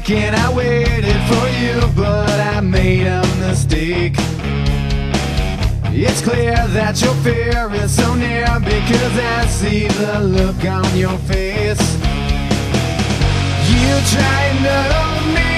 and I waited for you, but I made a mistake. It's clear that your fear is so near, because I see the look on your face. You try to know me,